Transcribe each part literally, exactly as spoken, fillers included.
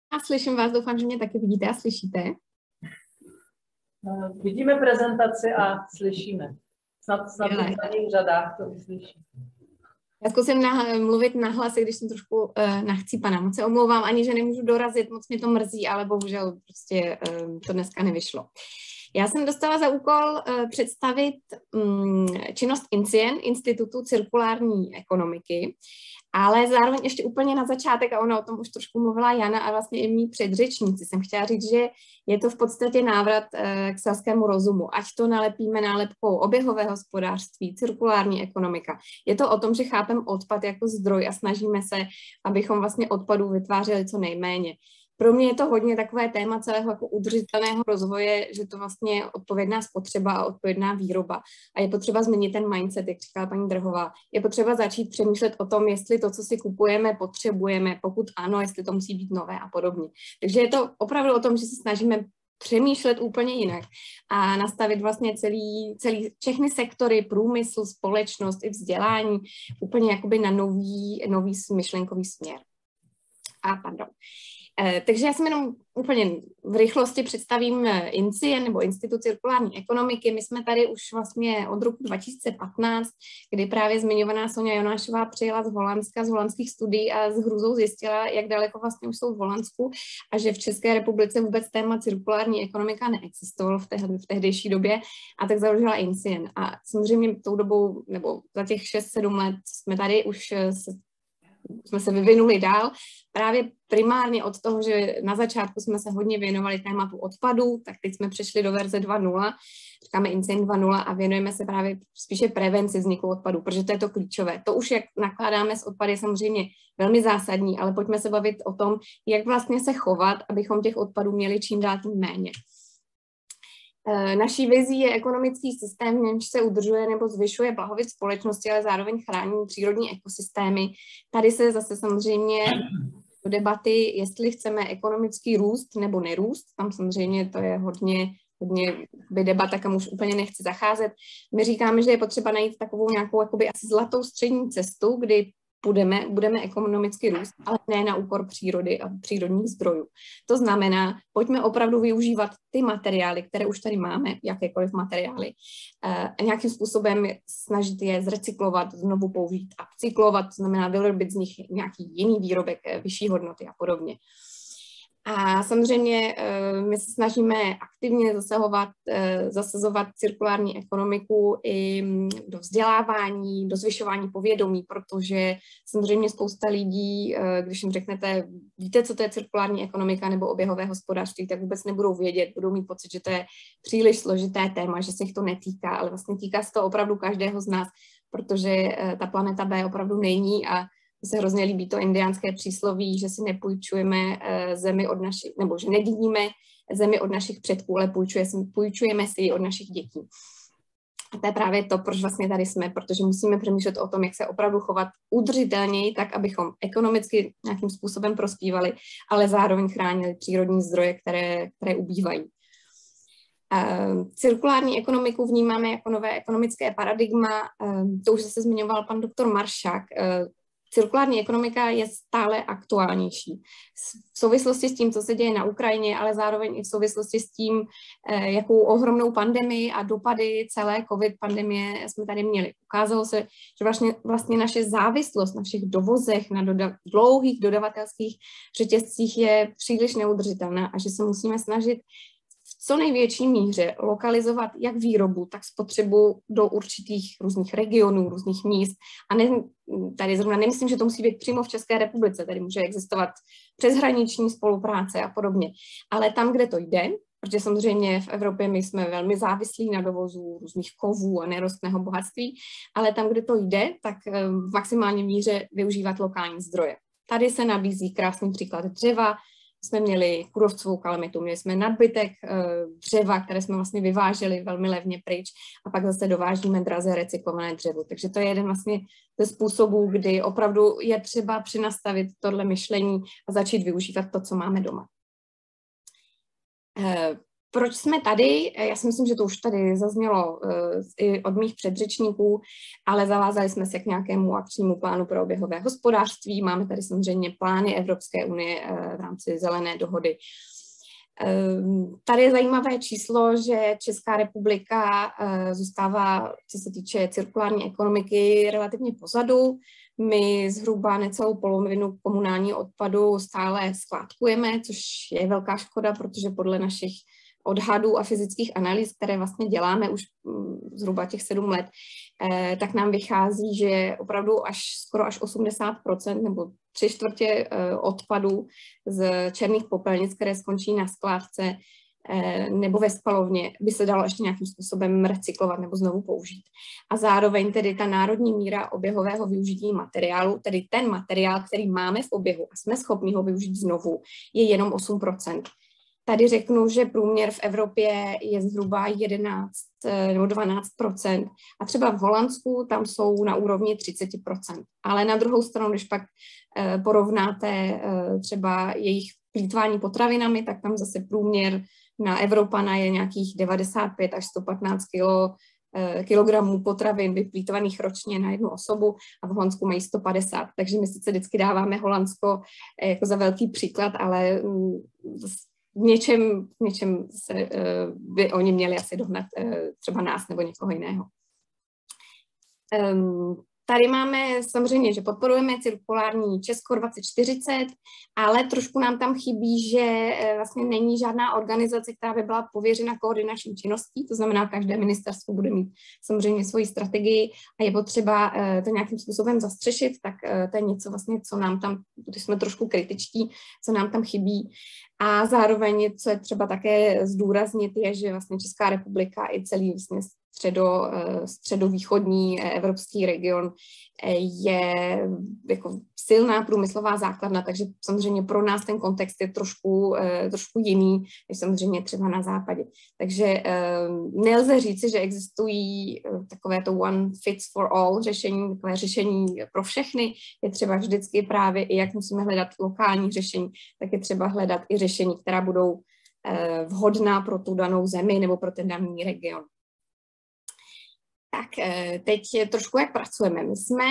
slyším vás, doufám, že mě taky vidíte a slyšíte. Vidíme prezentaci a slyšíme. Snad, snad v zadních řadách to uslyší. Já zkusím na, mluvit nahlas, když jsem trošku uh, nachcípaná. Moc se omlouvám, ani že nemůžu dorazit, moc mě to mrzí, ale bohužel prostě uh, to dneska nevyšlo. Já jsem dostala za úkol uh, představit um, činnost INCIEN, Institutu cirkulární ekonomiky, ale zároveň ještě úplně na začátek, a ona o tom už trošku mluvila Jana a vlastně i mý předřečníci, jsem chtěla říct, že je to v podstatě návrat uh, k selskému rozumu, ať to nalepíme nálepkou oběhové hospodářství, cirkulární ekonomika. Je to o tom, že chápeme odpad jako zdroj a snažíme se, abychom vlastně odpadů vytvářeli co nejméně. Pro mě je to hodně takové téma celého jako udržitelného rozvoje, že to vlastně je odpovědná spotřeba a odpovědná výroba. A je potřeba změnit ten mindset, jak říkala paní Drhová. Je potřeba začít přemýšlet o tom, jestli to, co si kupujeme, potřebujeme, pokud ano, jestli to musí být nové a podobně. Takže je to opravdu o tom, že se snažíme přemýšlet úplně jinak a nastavit vlastně celý, celý, všechny sektory, průmysl, společnost i vzdělání úplně jakoby na nový, nový myšlenkový směr. A pardon. Takže já jsem jenom úplně v rychlosti představím INCIEN nebo Institut cirkulární ekonomiky. My jsme tady už vlastně od roku dva tisíce patnáct, kdy právě zmiňovaná Sonja Jonášová přijela z Holandska, z holandských studií a s hrůzou zjistila, jak daleko vlastně už jsou v Holandsku a že v České republice vůbec téma cirkulární ekonomika neexistovalo v, tehdy, v tehdejší době, a tak založila INCIEN. A samozřejmě tou dobou, nebo za těch šest sedm let jsme tady už se jsme se vyvinuli dál, právě primárně od toho, že na začátku jsme se hodně věnovali tématu odpadů, tak teď jsme přešli do verze dva tečka nula, říkáme INCIEN dva tečka nula a věnujeme se právě spíše prevenci vzniku odpadů, protože to je to klíčové. To už, jak nakládáme s odpady, je samozřejmě velmi zásadní, ale pojďme se bavit o tom, jak vlastně se chovat, abychom těch odpadů měli čím dál tím méně. Naší vizí je ekonomický systém, v němž se udržuje nebo zvyšuje blahobyt společnosti, ale zároveň chrání přírodní ekosystémy. Tady se zase samozřejmě do debaty, jestli chceme ekonomický růst nebo nerůst. Tam samozřejmě to je hodně, hodně by debata, kam už úplně nechci zacházet. My říkáme, že je potřeba najít takovou nějakou jakoby asi zlatou střední cestu, kdy Budeme, budeme ekonomicky růst, ale ne na úkor přírody a přírodních zdrojů. To znamená, pojďme opravdu využívat ty materiály, které už tady máme, jakékoliv materiály, a nějakým způsobem snažit je zrecyklovat, znovu použít a cyklovat, to znamená vyrobit z nich nějaký jiný výrobek vyšší hodnoty a podobně. A samozřejmě my se snažíme aktivně zasahovat, zasazovat cirkulární ekonomiku i do vzdělávání, do zvyšování povědomí, protože samozřejmě spousta lidí, když jim řeknete, víte, co to je cirkulární ekonomika nebo oběhové hospodářství, tak vůbec nebudou vědět, budou mít pocit, že to je příliš složité téma, že se jich to netýká, ale vlastně týká se to opravdu každého z nás, protože ta planeta B opravdu není a se hrozně líbí to indiánské přísloví, že si nepůjčujeme zemi od našich, nebo že nedědíme zemi od našich předků, ale půjčujeme si ji od našich dětí. A to je právě to, proč vlastně tady jsme, protože musíme přemýšlet o tom, jak se opravdu chovat udržitelněji, tak abychom ekonomicky nějakým způsobem prospívali, ale zároveň chránili přírodní zdroje, které, které ubývají. Uh, cirkulární ekonomiku vnímáme jako nové ekonomické paradigma, uh, to už se zmiňoval pan doktor Maršák. Uh, Cirkulární ekonomika je stále aktuálnější. V souvislosti s tím, co se děje na Ukrajině, ale zároveň i v souvislosti s tím, jakou ohromnou pandemii a dopady celé covid pandemie jsme tady měli. Ukázalo se, že vlastně, vlastně naše závislost na všech dovozech, na doda- dlouhých dodavatelských řetězcích je příliš neudržitelná a že se musíme snažit v co největší míře lokalizovat jak výrobu, tak spotřebu do určitých různých regionů, různých míst. A ne, tady zrovna nemyslím, že to musí být přímo v České republice, tady může existovat přeshraniční spolupráce a podobně. Ale tam, kde to jde, protože samozřejmě v Evropě my jsme velmi závislí na dovozu různých kovů a nerostného bohatství, ale tam, kde to jde, tak v maximální míře využívat lokální zdroje. Tady se nabízí krásný příklad dřeva. Jsme měli kůrovcovou kalamitu, měli jsme nadbytek dřeva, které jsme vlastně vyváželi velmi levně pryč a pak zase dovážíme draze recyklované dřevo. Takže to je jeden vlastně ze způsobů, kdy opravdu je třeba přenastavit tohle myšlení a začít využívat to, co máme doma. Proč jsme tady? Já si myslím, že to už tady zaznělo uh, i od mých předřečníků, ale zavázali jsme se k nějakému akčnímu plánu pro oběhové hospodářství. Máme tady samozřejmě plány Evropské unie uh, v rámci zelené dohody. Uh, tady je zajímavé číslo, že Česká republika uh, zůstává, co se týče cirkulární ekonomiky, relativně pozadu. My zhruba necelou polovinu komunálního odpadu stále skládkujeme, což je velká škoda, protože podle našich odhadů a fyzických analýz, které vlastně děláme už zhruba těch sedm let, eh, tak nám vychází, že opravdu až skoro až osmdesát procent nebo tři čtvrtě eh, odpadů z černých popelnic, které skončí na skládce eh, nebo ve spalovně, by se dalo ještě nějakým způsobem recyklovat nebo znovu použít. A zároveň tedy ta národní míra oběhového využití materiálu, tedy ten materiál, který máme v oběhu a jsme schopni ho využít znovu, je jenom osm procent. Tady řeknu, že průměr v Evropě je zhruba jedenáct nebo dvanáct procent a třeba v Holandsku tam jsou na úrovni třicet procent. Ale na druhou stranu, když pak porovnáte třeba jejich plýtvání potravinami, tak tam zase průměr na Evropana je nějakých devadesát pět až sto patnáct kilo, kilogramů potravin vyplýtvaných ročně na jednu osobu a v Holandsku mají sto padesát. Takže my sice vždycky dáváme Holandsko jako za velký příklad, ale v něčem, v něčem se, uh, by oni měli asi dohnat uh, třeba nás nebo někoho jiného. Um, tady máme samozřejmě, že podporujeme cirkulární Česko dvacet čtyřicet, ale trošku nám tam chybí, že uh, vlastně není žádná organizace, která by byla pověřena koordinační činností, to znamená, každé ministerstvo bude mít samozřejmě svoji strategii a je potřeba uh, to nějakým způsobem zastřešit, tak uh, to je něco vlastně, co nám tam, když jsme trošku kritičtí, co nám tam chybí. A zároveň, co je třeba také zdůraznit, je, že vlastně Česká republika i celý vlastně středo, středovýchodní evropský region je jako silná průmyslová základna, takže samozřejmě pro nás ten kontext je trošku, trošku jiný, než samozřejmě třeba na západě. Takže nelze říci, že existují takové to one fits for all řešení, takové řešení pro všechny. Je třeba vždycky právě i jak musíme hledat lokální řešení, tak je třeba hledat i řešení, která budou vhodná pro tu danou zemi nebo pro ten daný region. Tak teď trošku jak pracujeme. My jsme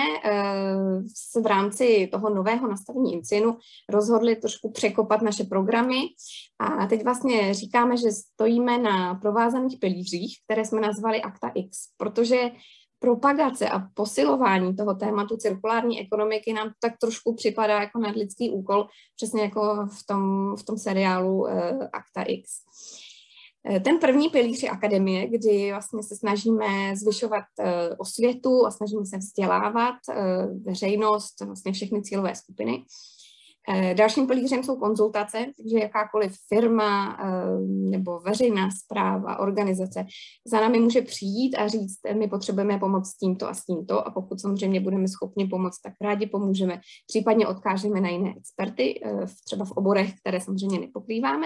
v rámci toho nového nastavení INCINu rozhodli trošku překopat naše programy a teď vlastně říkáme, že stojíme na provázaných pilířích, které jsme nazvali Akta X, protože propagace a posilování toho tématu cirkulární ekonomiky nám tak trošku připadá jako nadlidský úkol, přesně jako v tom, v tom seriálu Akta X. Ten první pilíř je akademie, kdy vlastně se snažíme zvyšovat osvětu a snažíme se vzdělávat veřejnost, vlastně všechny cílové skupiny. Dalším pilířem jsou konzultace, takže jakákoliv firma nebo veřejná správa, organizace za námi může přijít a říct, my potřebujeme pomoct s tímto a s tímto a pokud samozřejmě budeme schopni pomoct, tak rádi pomůžeme, případně odkážeme na jiné experty, třeba v oborech, které samozřejmě nepokrýváme.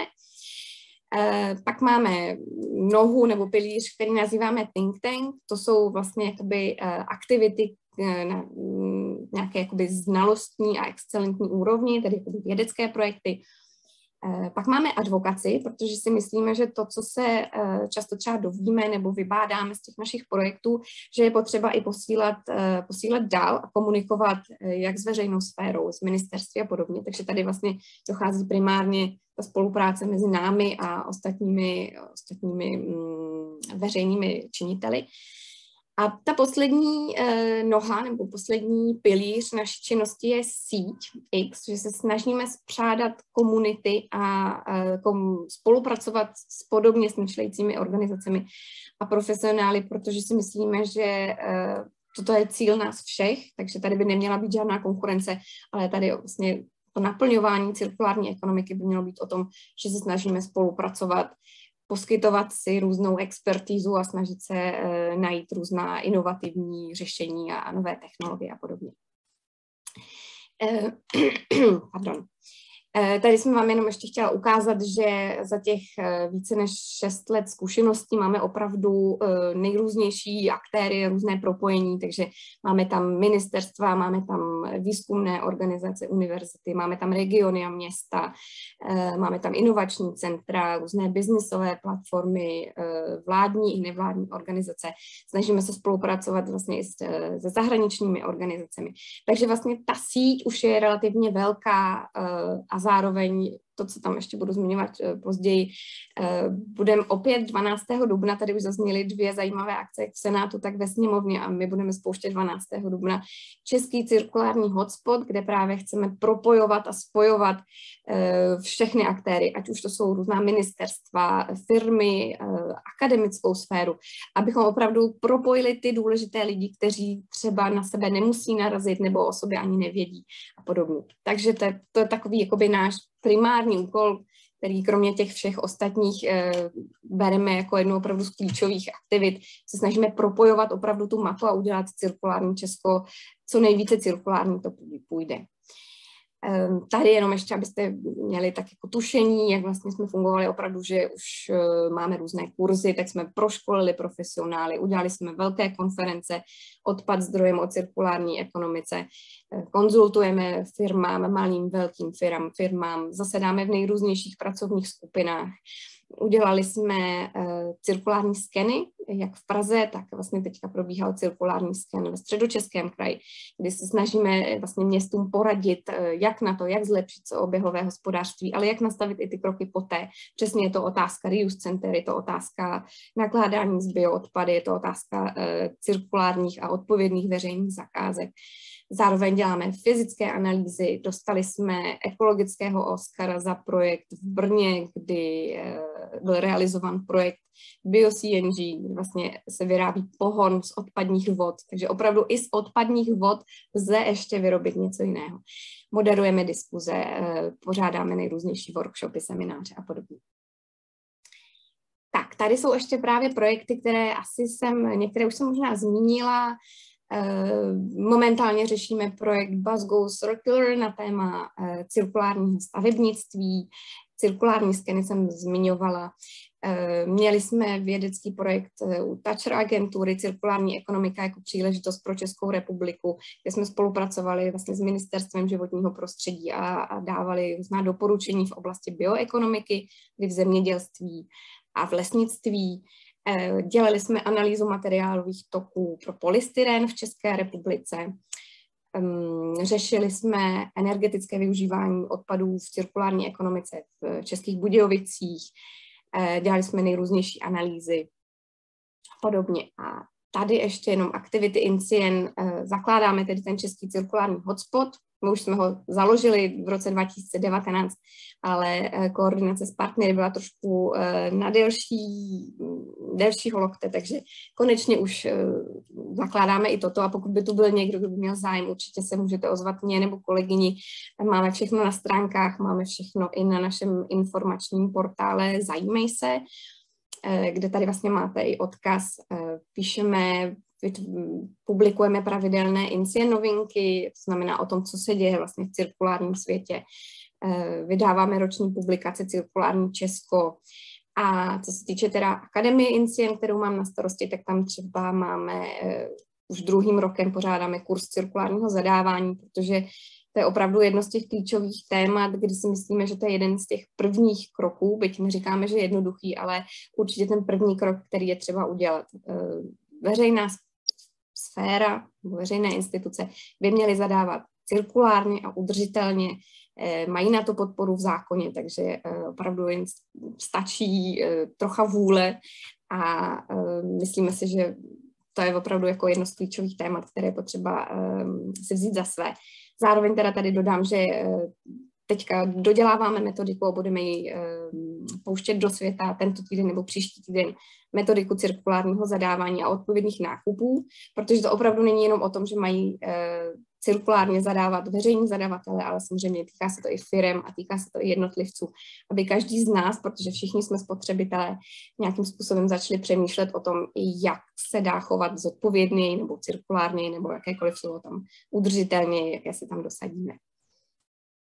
Pak máme nohu nebo pilíř, který nazýváme think tank. To jsou vlastně jakoby aktivity na nějaké jakoby znalostní a excelentní úrovni, tedy jakoby vědecké projekty. Pak máme advokaci, protože si myslíme, že to, co se často třeba dovíme nebo vybádáme z těch našich projektů, že je potřeba i posílat, posílat dál a komunikovat jak s veřejnou sférou, s ministerství a podobně. Takže tady vlastně dochází primárně ta spolupráce mezi námi a ostatními, ostatními mm, veřejnými činiteli. A ta poslední eh, noha nebo poslední pilíř naší činnosti je síť X, že se snažíme spřádat komunity a eh, kom, spolupracovat s podobně smýšlejícími organizacemi a profesionály, protože si myslíme, že eh, toto je cíl nás všech, takže tady by neměla být žádná konkurence, ale tady vlastně to naplňování cirkulární ekonomiky by mělo být o tom, že se snažíme spolupracovat, poskytovat si různou expertízu a snažit se e, najít různá inovativní řešení a, a nové technologie a podobně. E, pardon. Tady jsme vám jenom ještě chtěla ukázat, že za těch více než šest let zkušeností máme opravdu nejrůznější aktéry, různé propojení, takže máme tam ministerstva, máme tam výzkumné organizace, univerzity, máme tam regiony a města, máme tam inovační centra, různé biznisové platformy, vládní i nevládní organizace. Snažíme se spolupracovat vlastně i se zahraničními organizacemi. Takže vlastně ta síť už je relativně velká a zároveň to, co tam ještě budu zmiňovat později, budeme opět dvanáctého dubna, tady už zazněly dvě zajímavé akce, jak v Senátu, tak ve sněmovně a my budeme spouštět dvanáctého dubna Český cirkulární hotspot, kde právě chceme propojovat a spojovat všechny aktéry, ať už to jsou různá ministerstva, firmy, akademickou sféru, abychom opravdu propojili ty důležité lidi, kteří třeba na sebe nemusí narazit nebo o sobě ani nevědí a podobně. Takže to je, to je takový jakoby náš primární úkol, který kromě těch všech ostatních e, bereme jako jednu opravdu z klíčových aktivit. Se snažíme propojovat opravdu tu mapu a udělat cirkulární Česko, co nejvíce cirkulární to půjde. E, tady jenom ještě, abyste měli tak jako tušení, jak vlastně jsme fungovali opravdu, že už e, máme různé kurzy, tak jsme proškolili profesionály, udělali jsme velké konference, odpad zdrojem o cirkulární ekonomice, konzultujeme firmám, malým, velkým firmám, firmám, zasedáme v nejrůznějších pracovních skupinách. Udělali jsme uh, cirkulární skeny, jak v Praze, tak vlastně teďka probíhal cirkulární sken ve Středočeském kraji, kdy se snažíme vlastně městům poradit, uh, jak na to, jak zlepšit oběhové hospodářství, ale jak nastavit i ty kroky poté. Přesně je to otázka reuse center, je to otázka nakládání s bioodpady, je to otázka uh, cirkulárních a odpovědných veřejných zakázek. Zároveň děláme fyzické analýzy, dostali jsme ekologického Oscara za projekt v Brně, kdy byl realizován projekt BioC N G, kdy vlastně se vyrábí pohon z odpadních vod, takže opravdu i z odpadních vod lze ještě vyrobit něco jiného. Moderujeme diskuze, pořádáme nejrůznější workshopy, semináře a podobně. Tak, tady jsou ještě právě projekty, které asi jsem, některé už jsem možná zmínila. Momentálně řešíme projekt Bus Go Circular na téma cirkulárního stavebnictví. Cirkulární skeny jsem zmiňovala. Měli jsme vědecký projekt u Thatcher agentury Cirkulární ekonomika jako příležitost pro Českou republiku, kde jsme spolupracovali vlastně s Ministerstvem životního prostředí a, a dávali různá doporučení v oblasti bioekonomiky, kdy v zemědělství a v lesnictví. Dělali jsme analýzu materiálových toků pro polystyren v České republice. Řešili jsme energetické využívání odpadů v cirkulární ekonomice v Českých Budějovicích. Dělali jsme nejrůznější analýzy a podobně. A tady ještě jenom aktivity INCIEN. Zakládáme tedy ten Český cirkulární hotspot. My už jsme ho založili v roce dva tisíce devatenáct, ale koordinace s partnery byla trošku na delší, delšího lokte, takže konečně už zakládáme i toto a pokud by tu byl někdo, kdo by měl zájem, určitě se můžete ozvat mě nebo kolegyni. Máme všechno na stránkách, máme všechno i na našem informačním portále Zajímej se, kde tady vlastně máte i odkaz. Píšeme, publikujeme pravidelné INCIEN novinky, to znamená o tom, co se děje vlastně v cirkulárním světě. Vydáváme roční publikace Cirkulární Česko. A co se týče teda Akademie INCIEN, kterou mám na starosti, tak tam třeba máme, už druhým rokem pořádáme kurz cirkulárního zadávání, protože to je opravdu jedno z těch klíčových témat, kdy si myslíme, že to je jeden z těch prvních kroků, byť neříkáme, že je jednoduchý, ale určitě ten první krok, který je třeba udělat. Veřejná sféra, veřejné instituce by měly zadávat cirkulárně a udržitelně, mají na to podporu v zákoně, takže opravdu jen stačí trocha vůle a myslíme si, že to je opravdu jako jedno z klíčových témat, které je potřeba si vzít za své. Zároveň teda tady dodám, že teďka doděláváme metodiku a budeme ji pouštět do světa tento týden nebo příští týden, metodiku cirkulárního zadávání a odpovědných nákupů, protože to opravdu není jenom o tom, že mají cirkulárně zadávat veřejní zadavatele, ale samozřejmě týká se to i firem a týká se to i jednotlivců, aby každý z nás, protože všichni jsme spotřebitelé, nějakým způsobem začali přemýšlet o tom, jak se dá chovat zodpovědněji nebo cirkulárněji nebo jakékoliv slovo tam udržitelně, jaké se tam dosadíme.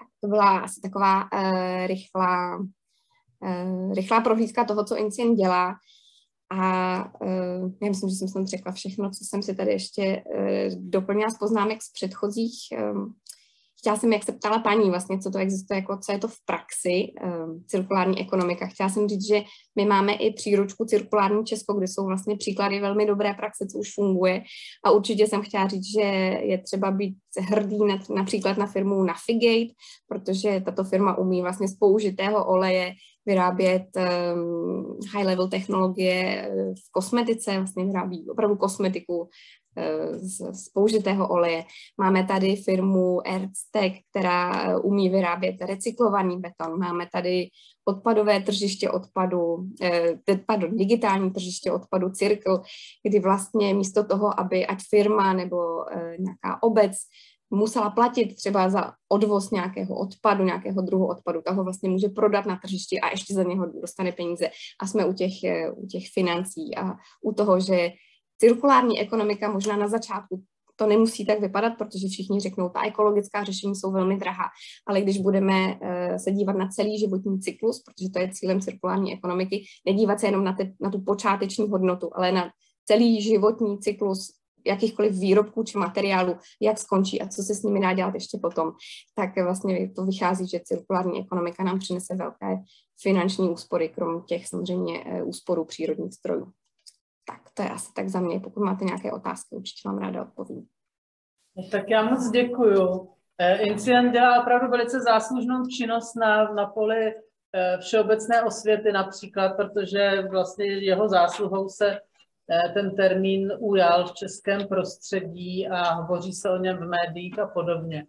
Tak to byla asi taková uh, rychlá, uh, rychlá prohlídka toho, co Incient dělá. A uh, já myslím, že jsem sem řekla všechno, co jsem si tady ještě uh, doplnila z poznámek z předchozích. Um, chtěla jsem, jak se ptala paní, vlastně, co to existuje, jako co je to v praxi, um, cirkulární ekonomika. Chtěla jsem říct, že my máme i příručku Cirkulární Česko, kde jsou vlastně příklady velmi dobré praxe, co už funguje. A určitě jsem chtěla říct, že je třeba být hrdý na, například na firmu Navigate, protože tato firma umí vlastně z použitého oleje vyrábět um, high-level technologie v kosmetice, vlastně vyrábí opravdu kosmetiku uh, z, z použitého oleje. Máme tady firmu Erztech, která umí vyrábět recyklovaný beton. Máme tady odpadové tržiště odpadu, eh, pardon, digitální tržiště odpadu Circle, kdy vlastně místo toho, aby ať firma nebo eh, nějaká obec musela platit třeba za odvoz nějakého odpadu, nějakého druhu odpadu, tak ho vlastně může prodat na tržišti a ještě za něho dostane peníze. A jsme u těch, u těch financí a u toho, že cirkulární ekonomika možná na začátku to nemusí tak vypadat, protože všichni řeknou, ta ekologická řešení jsou velmi drahá, ale když budeme se dívat na celý životní cyklus, protože to je cílem cirkulární ekonomiky, nedívat se jenom na, te, na tu počáteční hodnotu, ale na celý životní cyklus jakýchkoliv výrobků či materiálů, jak skončí a co se s nimi dá dělat ještě potom, tak vlastně to vychází, že cirkulární ekonomika nám přinese velké finanční úspory, krom těch samozřejmě úsporů přírodních zdrojů. Tak to je asi tak za mě. Pokud máte nějaké otázky, určitě vám ráda odpovím. Tak já moc děkuju. Incient dělá opravdu velice záslužnou činnost na, na poli všeobecné osvěty například, protože vlastně jeho zásluhou se ten termín ujal v českém prostředí a hovoří se o něm v médiích a podobně.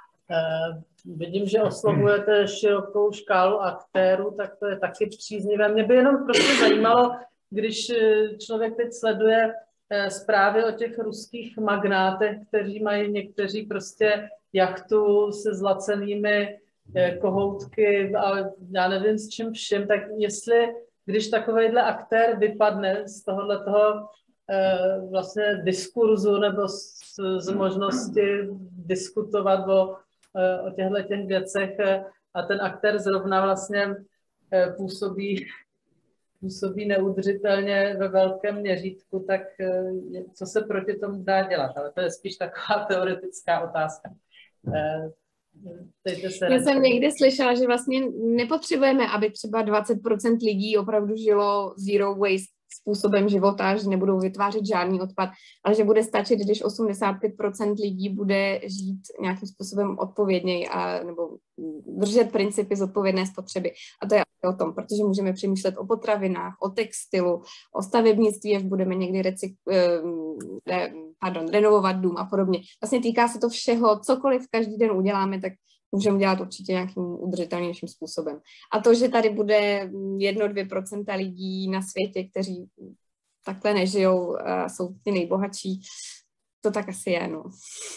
Vidím, že oslovujete širokou škálu aktérů, tak to je taky příznivé. Mě by jenom prostě zajímalo, když člověk teď sleduje zprávy o těch ruských magnátech, kteří mají někteří prostě jachtu se zlacenými kohoutky a já nevím s čím všem, tak jestli když takovejhle aktér vypadne z tohohle toho eh, vlastně diskurzu nebo z, z možnosti diskutovat o, eh, o těchto těch věcech eh, a ten aktér zrovna vlastně eh, působí, působí neudržitelně ve velkém měřítku, tak eh, co se proti tomu dá dělat? Ale to je spíš taková teoretická otázka. Eh, Já jsem někdy slyšela, že vlastně nepotřebujeme, aby třeba dvacet procent lidí opravdu žilo zero waste způsobem života, že nebudou vytvářet žádný odpad, ale že bude stačit, když osmdesát pět procent lidí bude žít nějakým způsobem odpovědněji a nebo držet principy zodpovědné spotřeby. A to je o tom, protože můžeme přemýšlet o potravinách, o textilu, o stavebnictví, až budeme někdy recyk, eh, pardon, renovovat dům a podobně. Vlastně týká se to všeho, cokoliv každý den uděláme, tak můžeme dělat určitě nějakým udržitelnějším způsobem. A to, že tady bude jedno, dvě procenta lidí na světě, kteří takhle nežijou, a jsou ty nejbohatší, to tak asi je, no.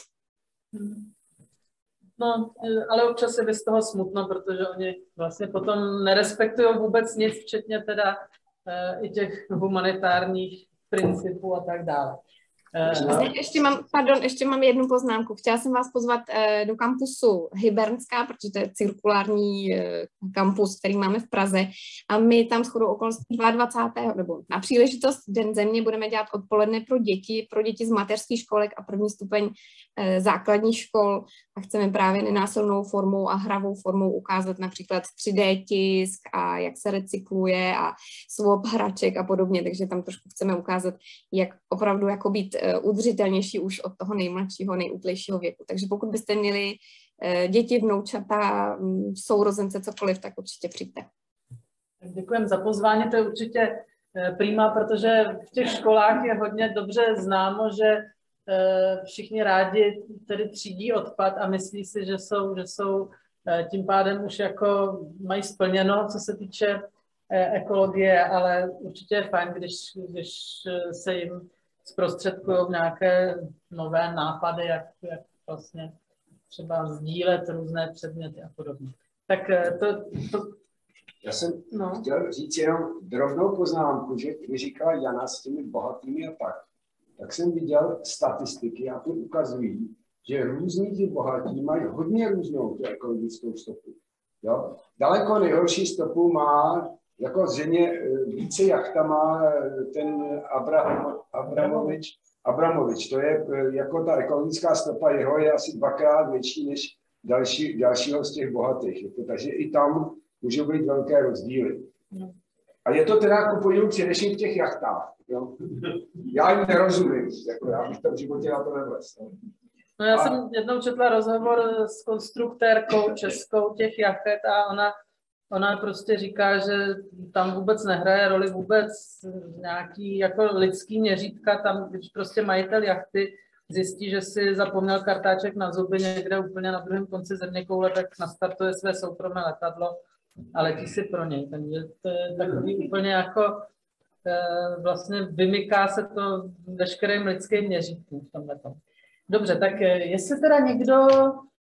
No, ale občas je z toho smutno, protože oni vlastně potom nerespektují vůbec nic, včetně teda e, i těch humanitárních principů a tak dále. Vlastně ještě mám, pardon, ještě mám jednu poznámku. Chtěla jsem vás pozvat eh, do kampusu Hybernská, protože to je cirkulární eh, kampus, který máme v Praze. A my tam shodou okolností dvacátého druhého nebo na příležitost Den země budeme dělat odpoledne pro děti, pro děti z mateřských školek a první stupeň eh, základních škol. A chceme právě nenásilnou formou a hravou formou ukázat například tři dé tisk a jak se recykluje a swap hraček a podobně. Takže tam trošku chceme ukázat, jak opravdu jako být udržitelnější už od toho nejmladšího, nejútlejšího věku. Takže pokud byste měli děti, vnoučata, sourozence, cokoliv, tak určitě přijďte. Děkujeme za pozvání, to je určitě prima, protože v těch školách je hodně dobře známo, že všichni rádi tedy třídí odpad a myslí si, že jsou, že jsou tím pádem už jako mají splněno, co se týče ekologie, ale určitě je fajn, když, když se jim zprostředkují nějaké nové nápady, jak, jak vlastně třeba sdílet různé předměty a podobně. Tak to... to Já jsem no. chtěl říct jenom drobnou poznámku, že když říkala Jana s těmi bohatými a tak, tak jsem viděl statistiky a ty ukazují, že různí ti bohatí mají hodně různou tu ekologickou stopu. Jo? Daleko nejhorší stopu má, jako zřejmě více jachtama, ten Abra, Abramovič. Abramovič, to je jako ta ekologická stopa jeho je asi dvakrát větší než další, dalšího z těch bohatých. Jako, takže i tam můžou být velké rozdíly. A je to teda ku podivu především v těch jachtách. Jo? Já jim nerozumím, jako já bych tam v životě na to nevlez. No já jsem jednou četla rozhovor s konstruktérkou českou těch jachet a ona, ona prostě říká, že tam vůbec nehraje roli vůbec nějaký jako lidský měřítka, tam když prostě majitel jachty zjistí, že si zapomněl kartáček na zuby někde úplně na druhém konci zeměkoule, tak nastartuje své soukromé letadlo a letí si pro něj. Takže to je takový úplně jako vlastně vymyká se to veškerým lidským měřítkům v tomhle tom. Dobře, tak jestli teda někdo